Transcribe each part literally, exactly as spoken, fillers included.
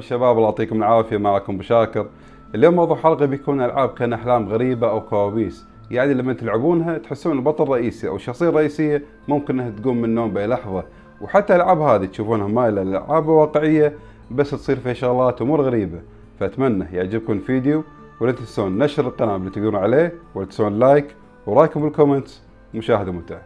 الشباب، الله يعطيكم العافية. معكم بشاكر. اليوم موضوع حلقة بيكون ألعاب كان أحلام غريبة أو كوابيس، يعني لما تلعبونها تحسون البطل الرئيسي أو الشخصية الرئيسية ممكن أنها تقوم من النوم بأي لحظة. وحتى الألعاب هذه تشوفونها مايلة للألعاب واقعية بس تصير فيها شغلات أمور غريبة. فأتمنى يعجبكم الفيديو، ولا تنسون نشر القناة اللي تقدرون عليه، ولا تنسون لايك ورايكم بالكومنتس. مشاهدة ممتعة.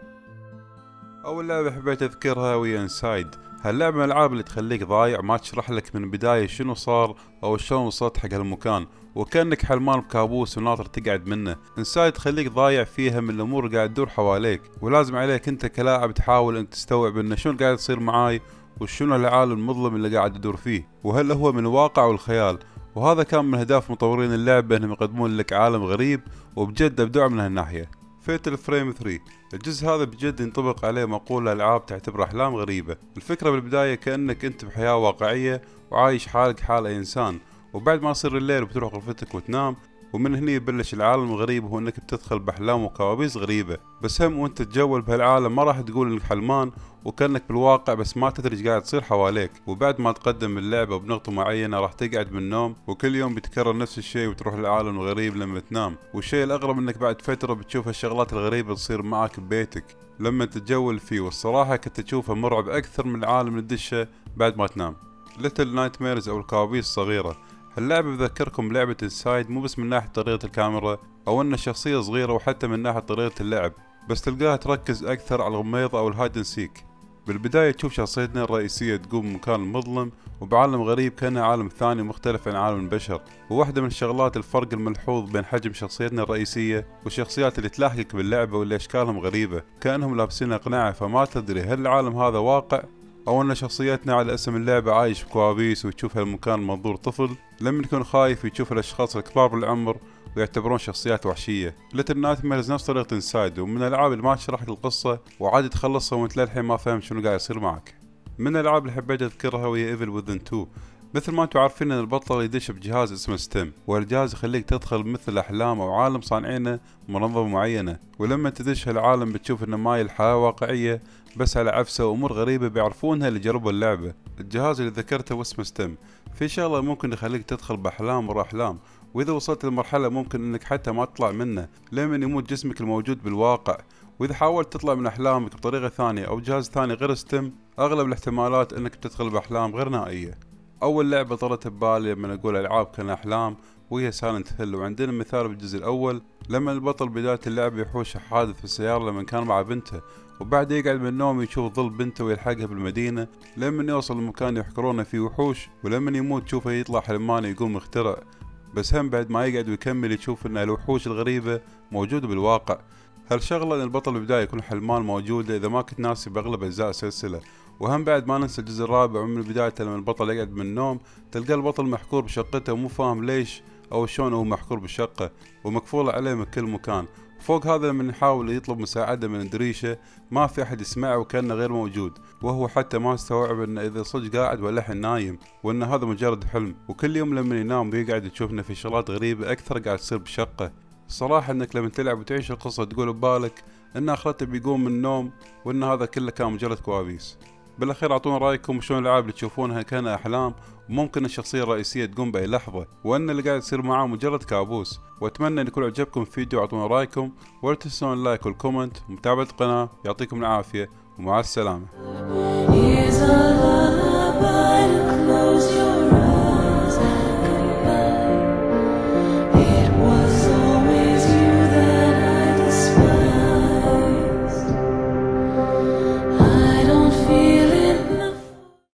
أول لعبة حبيت أذكرها وهي انسايد. هاللعبة من الألعاب اللي تخليك ضايع، ما تشرح لك من البداية شنو صار أو شلون وصلت حق هالمكان، وكأنك حلمان بكابوس وناطر تقعد منه. انسايد تخليك ضايع فيها من الأمور اللي قاعد تدور حواليك، ولازم عليك أنت كلاعب تحاول أن تستوعب إن شنو قاعد يصير معاي وشنو العالم المظلم اللي قاعد يدور فيه، وهل هو من الواقع والخيال. وهذا كان من أهداف مطورين اللعبة، إنهم يقدمون لك عالم غريب، وبجد أبدعوا من هالناحية. فيتل فريم ثري الجزء هذا بجد ينطبق عليه مقولة الألعاب تعتبر أحلام غريبة. الفكرة بالبداية كأنك أنت بحياة واقعية وعايش حالك حال أي إنسان، وبعد ما يصير الليل بتروح غرفتك وتنام، ومن هنا يبلش العالم الغريب، وهو انك بتدخل باحلام وكوابيس غريبة. بس هم وانت تتجول بهالعالم ما راح تقول انك حلمان وكأنك بالواقع، بس ما تدري ايش قاعد تصير حواليك. وبعد ما تقدم اللعبة بنقطة معينة راح تقعد من النوم، وكل يوم بيتكرر نفس الشيء وتروح للعالم الغريب لما تنام. والشيء الأغرب انك بعد فترة بتشوف هالشغلات الغريبة تصير معك ببيتك لما تتجول فيه، والصراحة كنت تشوفها مرعب أكثر من العالم اللي تدشه بعد ما تنام. ليتل نايتميرز أو الكوابيس الصغيرة. هاللعبة بذكركم بلعبة انسايد، مو بس من ناحية طريقة الكاميرا أو أن الشخصية صغيرة، وحتى من ناحية طريقة اللعب، بس تلقاها تركز أكثر على الغميض أو الهايد سيك. بالبداية تشوف شخصيتنا الرئيسية تقوم بمكان مظلم وبعالم غريب كأنه عالم ثاني مختلف عن عالم البشر. وواحدة من الشغلات الفرق الملحوظ بين حجم شخصيتنا الرئيسية والشخصيات اللي تلاحقك باللعبة، واللي أشكالهم غريبة، كأنهم لابسين أقنعة، فما تدري هل العالم هذا واقع أو أن شخصيتنا على اسم اللعبة عايش بكوابيس وتشوف هالمكان منظور طفل لما يكون خايف يشوف الأشخاص الكبار بالعمر ويعتبرون شخصيات وحشية. ليتل نايتميرز نفس طريقة انسايد، ومن الألعاب اللي ما تشرح لك القصة وعادي تخلصها وانت للحين ما فاهم شنو قاعد يصير معك. من الألعاب اللي حبيت أذكرها وهي ايفل وذن تو. مثل ما انتم عارفين ان البطل يدش بجهاز اسمه ستيم، والجهاز يخليك تدخل مثل احلام او عالم صانعينه منظمة معينة، ولما تدش هالعالم بتشوف انه ماي الحياة واقعية بس على عفسة وامور غريبة بيعرفونها اللي جربوا اللعبة. الجهاز اللي ذكرته واسمه ستيم، في شغلة ممكن يخليك تدخل باحلام ورا احلام، واذا وصلت لمرحلة ممكن انك حتى ما تطلع منه لمن يموت جسمك الموجود بالواقع. واذا حاولت تطلع من احلامك بطريقة ثانية او جهاز ثاني غير ستيم، اغلب الاحتمالات انك بتدخل باحلام غير نهائية. أول لعبة طرت ببالي لما أقول ألعاب كان أحلام وهي سايلنت هيل. وعندنا مثال بالجزء الأول لما البطل بداية اللعبة يحوش حادث في السيارة لما كان مع بنته، وبعد يقعد من النوم يشوف ظل بنته ويلحقها بالمدينة لما يوصل لمكان يحكرونه فيه وحوش، ولما يموت تشوفه يطلع حلمان يقوم مخترع. بس هم بعد ما يقعد ويكمل يشوف ان الوحوش الغريبة موجودة بالواقع. هالشغلة ان البطل بالبداية يكون حلمان موجودة اذا ما كنت ناسي باغلب اجزاء السلسلة. وهم بعد ما ننسى الجزء الرابع، ومن بداية لما البطل يقعد من النوم تلقى البطل محكور بشقته ومو فاهم ليش او شلون هو محكور بالشقة ومقفولة عليه من كل مكان. فوق هذا لما يحاول يطلب مساعدة من الدريشة ما في احد يسمعه وكأنه غير موجود، وهو حتى ما استوعب انه اذا صدق قاعد ولا الحين نايم، وان هذا مجرد حلم. وكل يوم لما ينام بيقعد تشوفنا في شغلات غريبة اكثر قاعد تصير بالشقة. الصراحة انك لما تلعب وتعيش القصة تقول ببالك ان اخرته بيقوم من النوم وان هذا كله كان مجرد كوابيس. بالاخير اعطونا رايكم شلون الالعاب اللي تشوفونها كان احلام وممكن الشخصيه الرئيسيه تقوم باي لحظه، وان اللي قاعد يصير معاه مجرد كابوس. واتمنى ان يكون عجبكم الفيديو، اعطونا رايكم ولا تنسون اللايك والكومنت ومتابعه القناه. يعطيكم العافيه ومع السلامه.